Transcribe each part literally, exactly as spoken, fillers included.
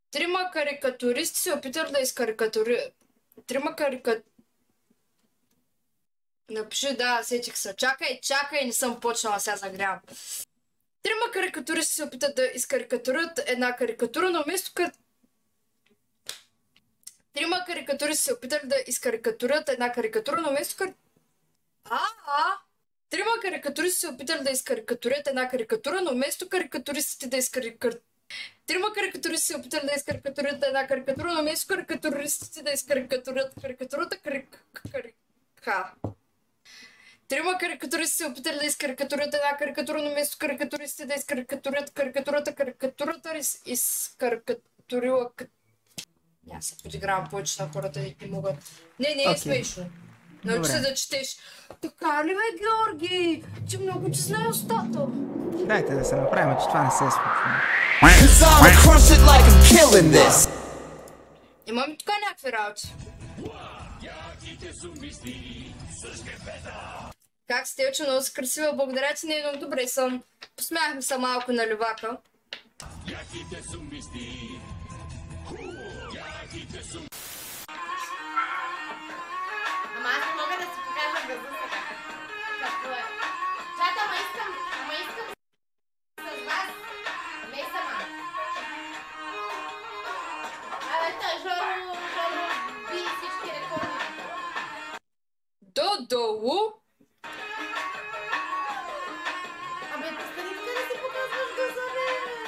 Трима карикатуристи се опитали да изкарикатури... Трима карика... Напиши, да, сетих се. Чакай, чакай, не съм почнала, сега загрявам. Трима карикатуристи се опитат да изкарикатурят една карикатура, но вместо кар... Трима карикатуристи се опитали да изкарикатурят една карикатура, но вместо кар... А, а! Трима карикатуристи се опитали да изкарикатурят една карикатура, но вместо карикатуристите да изкарикатурят... Трима карикатуристи се опитали да изкарикатурят една карикатура, но вместо карикатуристите да изкарикатурят карикатурата, карик... карика. Трима карикатуристи се опитали да изкарикатурят една карикатура, но вместо карикатуристите да изкарикатурят карикатурата, карикатурата из... изкарикатурила... Няма се подигравам повече на хората, не могат. Не, не е Окей. смешно. Научи се да четеш. Така ли бе, Георги? Ти много ти знае устата. Дайте да се направим, че това не се е случва. Cause I'ma crush it like I'm killing this. Имам тук някакви работи. Как сте, че много си красива, благодаря ти, не, но добре съм. Посмяхме се малко на Ливака. Ама аз не мога да си покажа гласа сега. Какво е? Чата, ама искам, ама искам с вас. Не сама. Абе, та, Жоро, Жоро, би всички рекорди. До-долу. Абе, престани тук да си показваш гласа, бе.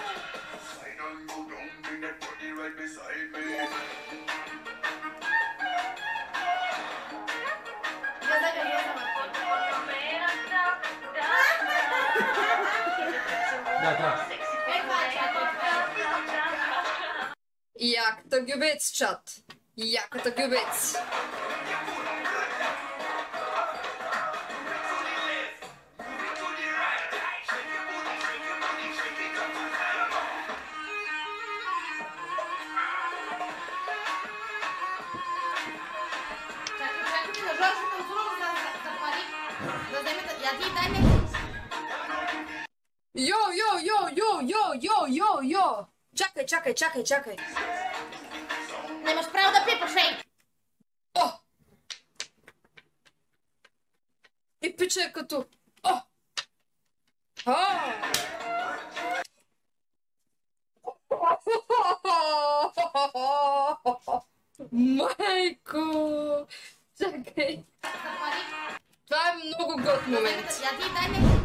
Гласа, гласа, Да, да. е, това е чата. Яката гюбец, чат. Яката гюбец. Чакайте на Жоро, ще танцувам за пари. Да вземете, я ти дай нещо. Йо, йо, йо, йо, йо, йо, йо, йо. Чакай, чакай, чакай, чакай. Немаш право да пипаш, ей! О! И пича е като... О! А! Майко! Чакай. За пари. Това е много год момент. Я ти дай нещо.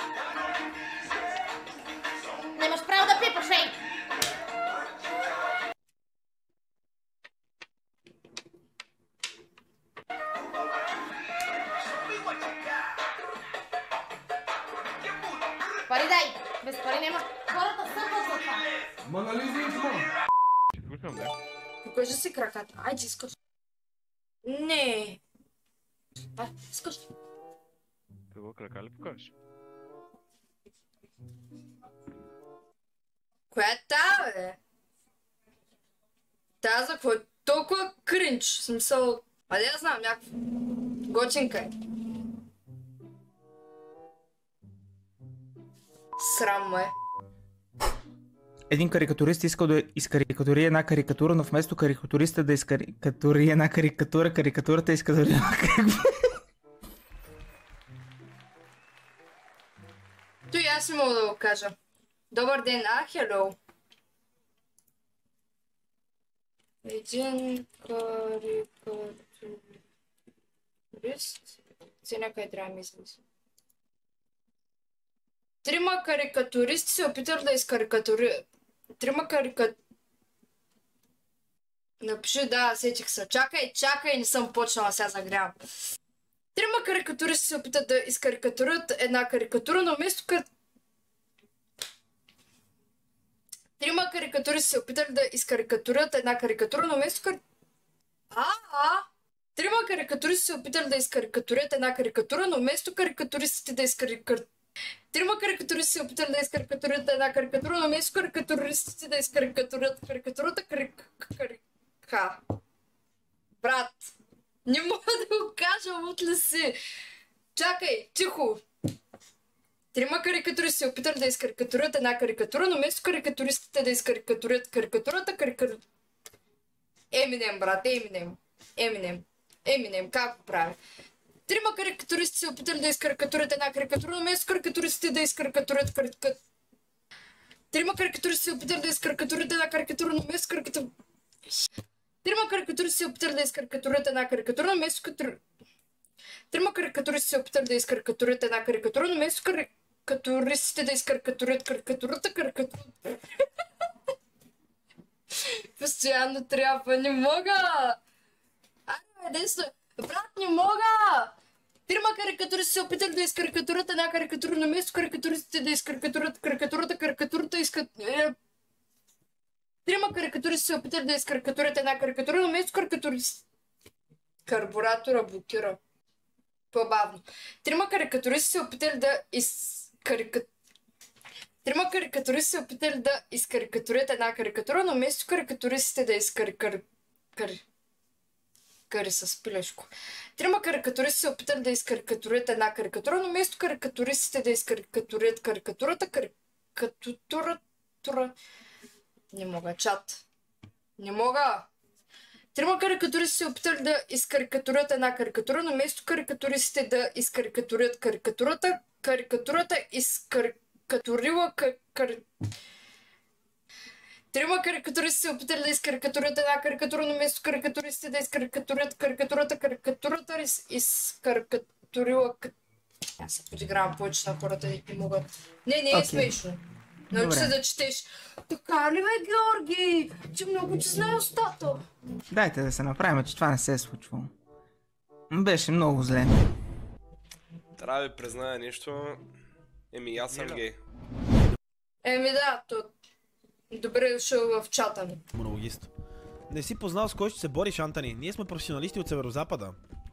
Немаш право да пипаш, ей! Пари дай! Без пари няма. Хората сърват за това. Ма нали излиза? Слушам, да. Покажи си краката. Айде, искаш. Не. А, искаш. Какво крака ли покажеш? Коя е та, бе? Та за какво е толкова кринч? В смисъл... А да я знам, някаква... Готинка е. Срам ме. Един карикатурист искал да изкарикатури една карикатура, но вместо карикатуриста да изкарикатури една карикатура, карикатурата иска да няма какво. Той аз не мога да го кажа. Добър ден, а, хело. Един карикатурист. Се някъде трябва да ми излиза. Трима карикатуристи се опитали да изкарикатури... Трима карика... Напиши, да, сетих се. Чакай, чакай, не съм почнала, сега загрявам. Трима карикатуристи се опитат да изкарикатурят една карикатура, но вместо кар... Трима карикатуристи се опитали да изкарикатурят една карикатура, но вместо кар... А, а! Трима карикатуристи се опитали да изкарикатурят една карикатура, но вместо карикатуристите да изкарикатурят... Трима карикатуристи се опитали да изкарикатурят една карикатура, но вместо карикатуристите да изкарикатурят карикатурата, карика. Брат, не мога да го кажа, мут ли си? Чакай, тихо. Трима карикатуристи се опитали да изкарикатурят една карикатура, но вместо карикатуристите да изкарикатурят карикатурата, карикатурата... Еминем, брат, Еминем. Еминем. Еминем, как го прави? Трима карикатуристи се опитали да изкарикатурят една карикатура, но вместо карикатуристите да изкарикатурят карикатура... Трима карикатуристи се опитали да изкарикатурят една карикатура, но вместо карикатура... Трима карикатуристи се опитали да изкарикатурят една карикатура, но вместо карикатура... Трима карикатуристи се опитали да изкарикатурят една карикатура, но вместо карикатуристите да изкарикатурят карикатурата, карикатура... Постоянно трябва, не мога! Айде, единство... Брат, не мога! Трима карикатуристи се опитали да изкарикатурят една карикатура, но вместо карикатуристите да изкарикатурят карикатурата, карикатурата иска... Е... Трима карикатуристи се опитали да изкарикатурят една карикатура, но вместо карикатуристите... Карбуратора блокира. По-бавно. Трима карикатуристи се опитали да изкарикатурят... Трима карикатуристи се опитали да изкарикатурят една карикатура, но вместо карикатуристите да изкарикатурят... Кари... Кари с пилешко. Трима карикатуристи се опитали да изкарикатурят една карикатура, но вместо карикатуристите да изкарикатурят карикатурата, карикатурата... Не мога, чат. Не мога. Трима карикатуристи се опитали да изкарикатурят една карикатура, но вместо карикатуристите да изкарикатурят карикатурата, карикатурата изкарикатурила кар... Трима карикатуристи се опитали да изкарикатурят една карикатура, но вместо карикатуристите да изкарикатурят карикатурата, карикатурата из... изкарикатурила... Аз се подигравам повече на хората и не могат. Не, не е okay. Смешно. Научи се да четеш. Така ли бе, Георги? Че много ти знае устата. Дайте да се направим, че това не се е случвало. Беше много зле. Трябва да ви призная нещо. Еми, аз съм гей. Еми да, то... Добре дошъл в чата ми. Монологист. Не си познал с кой ще се бориш, Антони. Ние сме професионалисти от Северозапада.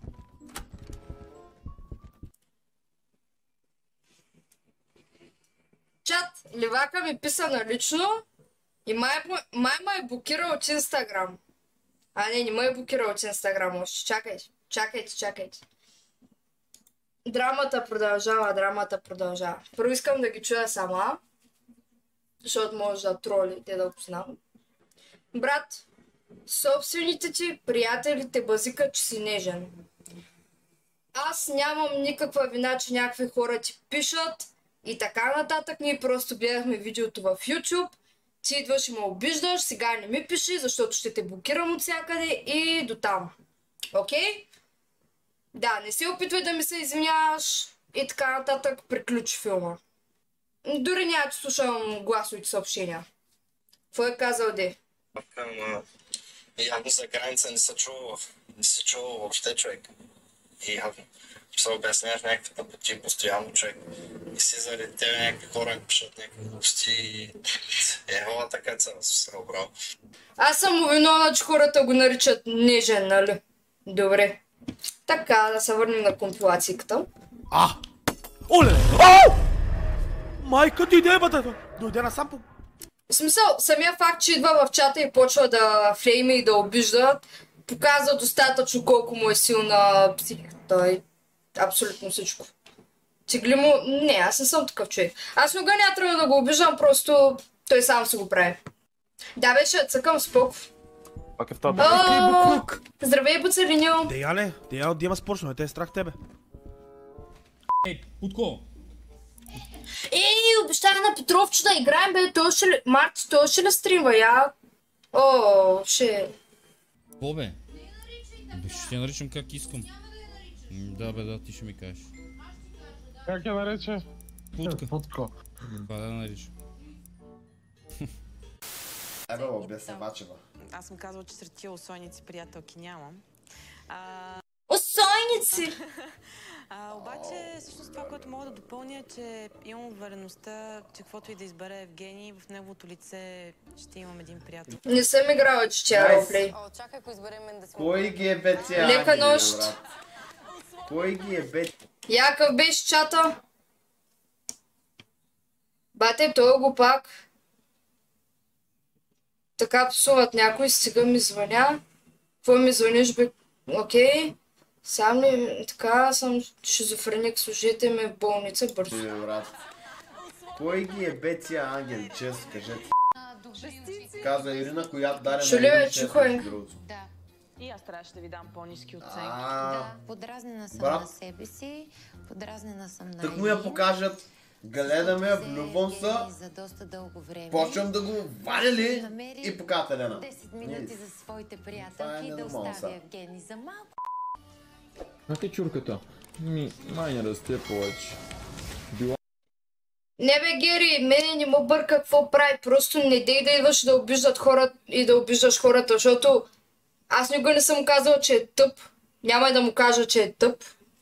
Чат, Ливака ми писа налично и май, май ма е блокирал от Инстаграм. А не, не ме е блокирал от Инстаграм още. Чакайте, чакайте, чакайте. Драмата продължава, драмата продължава. Първо искам да ги чуя сама, защото може да троли, те да познам. Брат, собствените ти приятели те базикат, че си нежен. Аз нямам никаква вина, че някакви хора ти пишат и така нататък. Ние просто гледахме видеото в YouTube. Ти идваш и ме обиждаш, сега не ми пиши, защото ще те блокирам от всякъде и до там. Окей? Okay? Да, не се опитвай да ми се извиняваш и така нататък, приключи филма. Дори няма да слушам гласовите съобщения. Какво е казал Де? Към явно за граница не се чува, не се чува въобще човек. И явно се обясняваш някакви тъпоти постоянно човек. И си заради тебе някакви хора пишат някакви глупости и ева така цяло се събрал. Аз съм му виновна, че хората го наричат нежен, нали? Добре. Така, да се върнем на компилацията. А! Оле! Ау! Майка ти дебата! Дойде насам по... В смисъл, самия факт, че идва в чата и почва да флейме и да обижда, показва достатъчно колко му е силна психиката и абсолютно всичко. Тигли му... Не, аз не съм такъв човек. Аз много няма трябва да го обиждам, просто той сам се го прави. Да, беше цъкам споко. Пак е в този буклук. Здравей, Буцелиньо. Дея ле, Дея от Дима споршно, не те е страх тебе. Ей, Путко! Ей, обещах на Петровче да играем, бе, той ще ли... Марти, той ще ли стримва, я? О, ще... Какво бе? Бе, ще те наричам как искам. Да бе, да, ти ще ми кажеш. Как я нарече? Путка. Путко. Ба да наричам. Ебе, обясня Бачева. Аз съм казвала, че сред тия усойници приятелки нямам. А... Усойници! а, обаче, всъщност това, което мога да допълня е, че имам увереността, че каквото и да избере Евгений, в неговото лице ще имам един приятел. Не съм играла, че тя е роуплей. О, чакай, ако изберем мен да си... Кой ги е бе тя? Лека нощ! Кой ги е бе? Якъв беше чата? Бате, той го пак. Така псуват някой, сега ми звъня. Какво ми звъниш, бе? Окей. Сам ли, така съм шизофреник, служете ме в болница бързо. Ти, брат. Кой ги е бе тия ангели, често кажете? Каза Ирина, която даде Чули, на чухай. Да. И аз трябваше да ви дам по-ниски оценки. А, Подразнена съм брат. на себе си, подразнена съм на так му я покажат. Гледаме, я, влюбвам се, за доста дълго време. почвам да го вадя ли Намери и поката Елена. десет минути за своите Това е приятелки и да ненормално оставя сега. Евгений за малко. А ти чурката? Ми, май не расте повече. Била... Не бе, Гери, мене не му бърка какво прави. Просто не дей да идваш да обиждат хората и да обиждаш хората, защото аз никога не съм казал, че е тъп. Няма и да му кажа, че е тъп.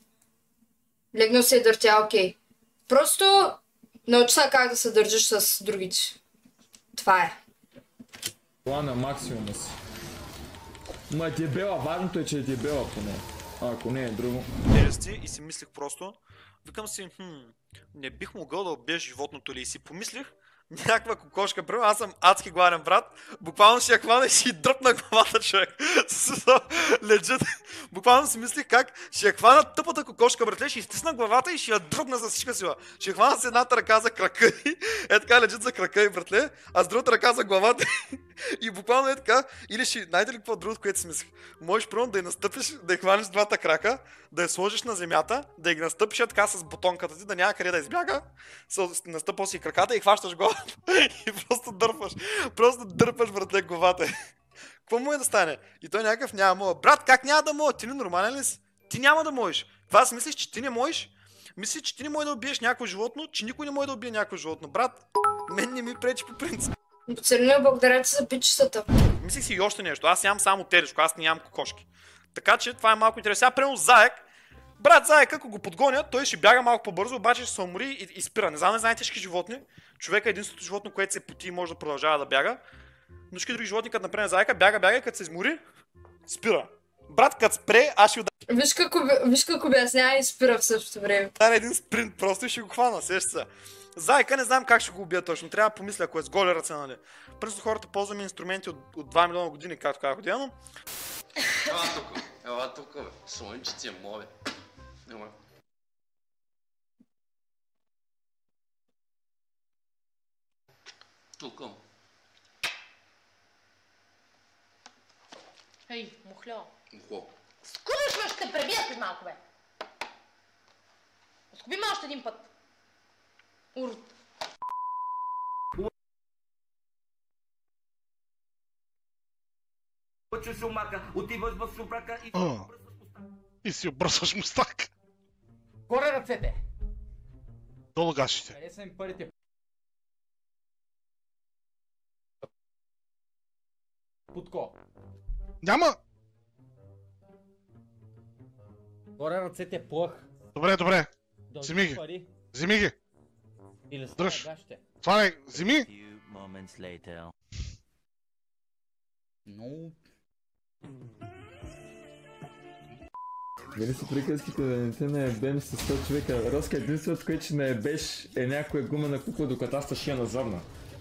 Легнал се и дъртя, окей. Просто научи са как да се държиш с другите. Това е. Била на максимума си. Ма дебела, важното е, че е дебела поне. А ако не е друго. Телести и си мислих просто, викам си, хм, не бих могъл да убия животното ли и си помислих, някаква кокошка, примерно, аз съм адски гладен брат, буквално ще я хвана и ще й дръпна главата, човек. Лежит. Буквално си мислих как ще я хвана тъпата кокошка, братле, ще изтисна главата и ще я дръпна за всичка сила. Ще я хвана с едната ръка за крака и е така лежит за крака и братле, а с другата ръка за главата и буквално е така, или ще, знаете ли какво другото, което си мислих? Можеш примерно да я настъпиш, да я хванеш с двата крака, да я сложиш на земята, да я настъпиш е така с бутонката ти, да няма къде да избяга, настъпал си краката и хващаш главата и просто дърпаш, просто дърпаш, братле, главата. Какво му е да стане? И той някакъв няма мога. Брат, как няма да мога? Ти не нормален ли си? Ти няма да можеш. Това си мислиш, че ти не можеш? Мислиш, че ти не можеш да убиеш някакво животно, че никой не може да убие някакво животно. Брат, мен не ми пречи по принцип. Царина, благодаря ти за пичетата. Мислих си и още нещо. Аз нямам само телешко, аз нямам кокошки. Така че това е малко интересно. Сега примерно заек. Брат, заек, ако го подгонят, той ще бяга малко по-бързо, обаче ще се умори и, и спира. Не знам, не знаете всички животни. Човек е единственото животно, което се поти и може да продължава да бяга. Но всички други животни, като например заека, бяга, бяга и като се измори, спира. Брат, като спре, аз ще ударя. Виж как, виж как обяснява и спира в същото време. Това е един спринт просто и ще го хвана, сеща се. Зайка не знам как ще го убия точно, трябва да помисля, ако е с голи ръце, нали. Просто хората ползваме инструменти от, от два милиона години, както казах година. Ела тук, ела тук, бе. Слънчици е мое. Ела. Тук. Ей, мухло. Мухло. Скубиш ме, ще те пребия след малко, бе. Скуби ме още един път. Урод. Отиваш в шубрака и... И си обръсваш мустак. Горе ръцете! Долу гашите. Къде са им парите? Путко. Няма! Горе ръцете, плъх. Добре, добре. Дължи Вземи ги. пари. Вземи ги. Или става Дръж. гащите. Това не, вземи. No. Дали си приказките да не те наебем с сто човека? Роска, единственото, което ще наебеш е някоя гумена кукла, докато аз тъшия на задна.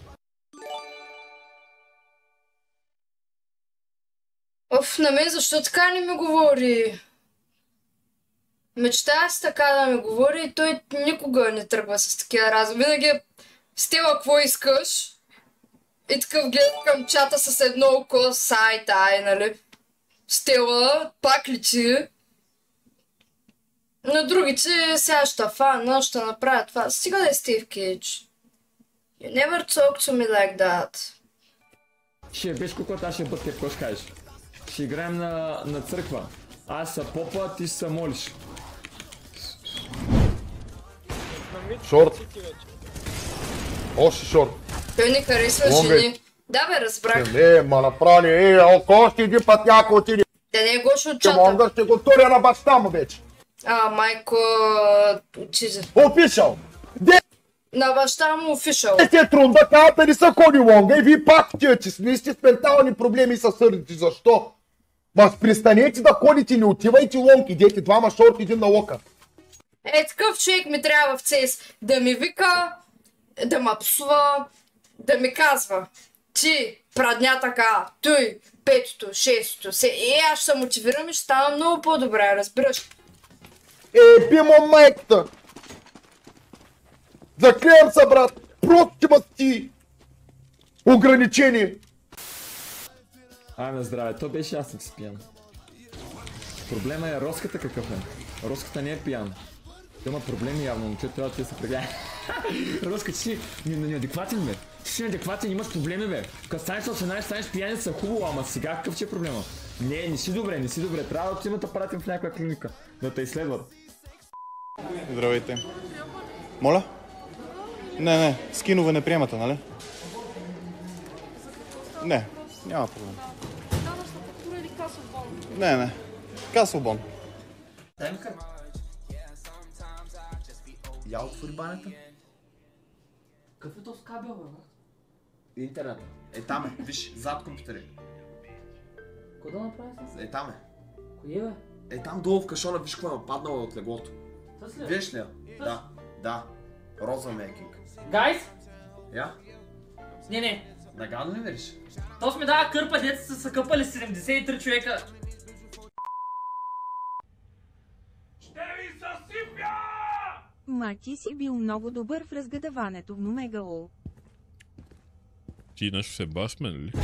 Оф, на мен защо така не ми говори? Мечтая си така да ми говори и той никога не тръгва с такива разговори. Винаги е Стела, какво искаш? И такъв гледа към чата с едно око, сайт, ай, нали? Стела, пак ли ти? На другите сега ще фана, ще направя това. Стига да е Стив Кейдж. You never talk to me like that. Ще ебеш куклата, аз ще бъд какво ще кажеш. Ще играем на, на църква. Аз са попа, ти ще се молиш. Шорт. Още шорт. Той не харесва Лонгай. жени. Да бе, разбрах. Не, ма направи, е, ако още един път някой отиде. Да не е Гошо от Ще чата. мога ще го туря на баща му вече. А, майко... Чизе. Офишъл. Де На баща му офишъл. се е трудно да кажете ли са ходи лонга и вие пак тия, че сме сте с ментални проблеми и са сърдите. Защо? Ма престанете да ходите, не отивайте лонг, идете двама шорт, един на лока. Е, такъв човек ми трябва в цес да ми вика, да ме псува, да ми казва. Ти, прадня така, той, петото, шестото, се... Е, аз ще се мотивирам и ще стана много по-добре, разбираш? Е, би му майката. Заклеям се, брат. Просто ще имат ти ограничение. Ай на здраве, то беше аз съм си пиян. Проблема е Роската какъв е. Роската не е пиян. Той има проблеми явно, момчето трябва да се прегледа. Роска, ти си неадекватен, бе. Ти си неадекватен, имаш проблеми, бе. Като станеш осемнайсет, станеш пияница, хубаво, ама сега какъв ти е проблема? Не, не си добре, не си добре. Трябва да отиваме да пратим в някаква клиника, да те изследват. Здравейте. Моля? Не, не, скинове не приемате, нали? Не, няма проблем. Не, не, касов-бон. Темка? Я отвори банята. Какъв е този кабел, бе? Интернет. Е там е, виж, зад компютъри. Кой да направи с? Е там е. Кой е, бе? Е там долу в кашона, виж какво е паднало от леглото. Тъс ли? Виж ли я? Да, да. Роза мейкинг. Гайс? Я? Не, не. Нагадно ли вериш? То ми дава кърпа, деца са съкъпали седемдесет и три човека. Мати си бил много добър в разгадаването в Номегалол. Ти нещо се баш мен ли?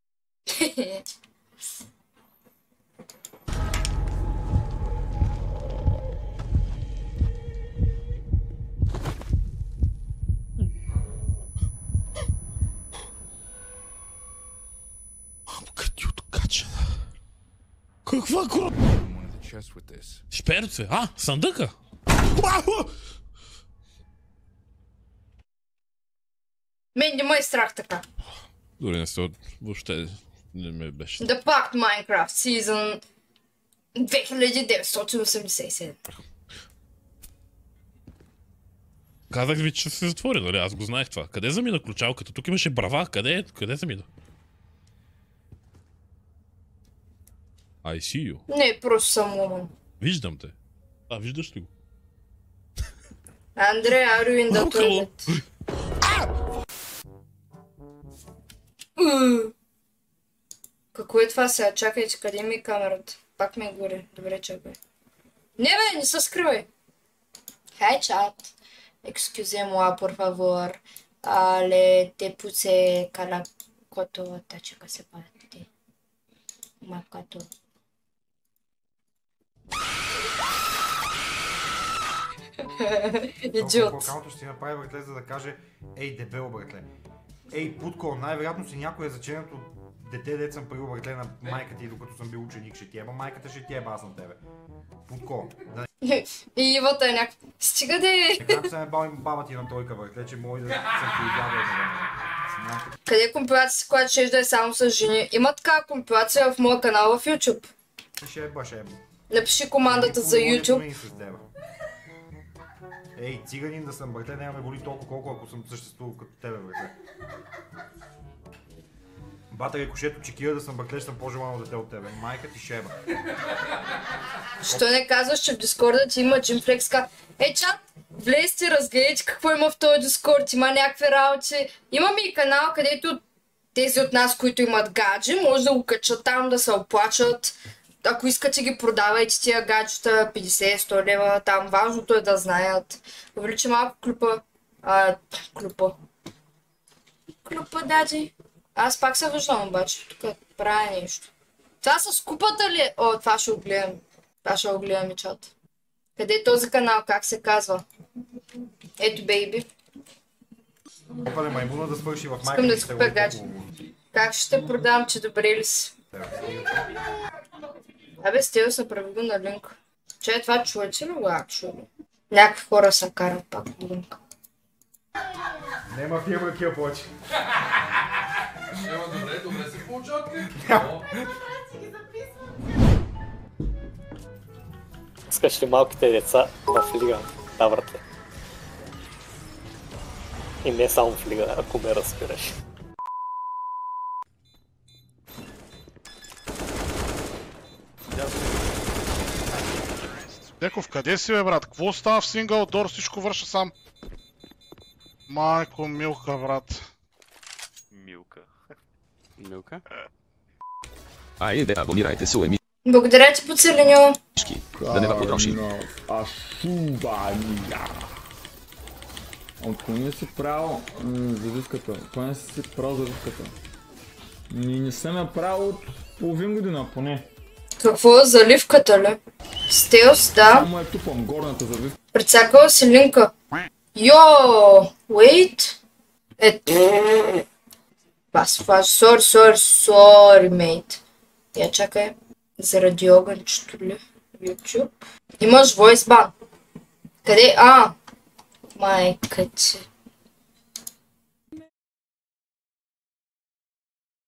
Каква крот? Шперце, а, съндъка! Мен не ме е страх така. Дори не се въобще не ме беше. Да пак Minecraft Season две хиляди деветстотин осемдесет и седем. Казах ви, че се затвори, нали? Аз го знаех това. Къде замина ключалката? Тук имаше брава. Къде, къде замина? I see you. Не, просто съм умън. Виждам те. А, виждаш ли го? Андре, are you in the toilet? Какво е това сега? Чакайте, къде ми е камерата? Пак ме горе. Добре, чакай. Не бе, не се скривай. Хай, чат. Excusez-moi, por favor. Ale te puse calacoto, tace că se poate. Macato. Идиот. По-калното ще си направи, братле, за да каже: ей, дебел, братле. Ей, Путко, най-вероятно си някой е заченато дете, дет съм парил, братле, на майка ти, докато съм бил ученик. Ще ти еба майката, ще ти еба аз на тебе. Путко. Да... И Ивата е някакъв. Стига де! Така се ме бал баба ти на тройка, братле, че може да съм ти изядал. Къде е компилация, която ще да е само с жени? Има така компилация в моя канал в YouTube. Ще еба, ще еба. Напиши командата за YouTube. Ей, циганин да съм, братле, няма ме боли толкова колко, ако съм съществувал като тебе, братле. Бата рикошето чекира да съм, братле, ще съм по-желано дете от тебе. Майка ти шеба. Що не казваш, че в Дискорда ти има Gymflex ка... Е, чат, влезте, разгледайте какво има в този Дискорд, има някакви работи. Имаме и канал, където тези от нас, които имат гаджи, може да го качат там, да се оплачат. Ако искате ги продавайте тия гаджета, петдесет сто лева, там важното е да знаят. Увеличи малко клюпа. А, клюпа. Клюпа, дади. Аз пак се виждам обаче, тук правя нещо. Това с купата ли? О, това ще го гледам. Това ще го гледам и чат. Къде е този канал? Как се казва? Ето, бейби. Пале маймуна да свърши в майка. Искам да си купя гаджет. Как ще продам, че добре ли си? Абе, стил се прави го на линк. Че е това, чуете ли го, акчуали? Някакви хора се карат пак на линк. Нема фирма кия повече. Нема, добре, добре се получават ли? Искаш ли малките деца в лига? Да, братле. И не само в лига, ако ме разбираш. Деков, къде си бе, брат? Какво става в сингъл дор? Всичко върша сам. Майко, Милка, брат. Милка. Милка? Айде, абонирайте се, еми. Благодаря ти, Поцеленю. Да не ва потроши. От кога не си правил завивката? Кога не си правил завивката? Ни не съм я правил от половин година, поне. Какво е заливката, ли? Стелс, да. Само е тупам, горната завивка. Прецакала си линка. Йо, wait. Ето. Бас, бас, сори, сори, сори, мейт. Я чакай. Заради огънчето ли? YouTube. Имаш voice ban. Къде? А! Майка ти.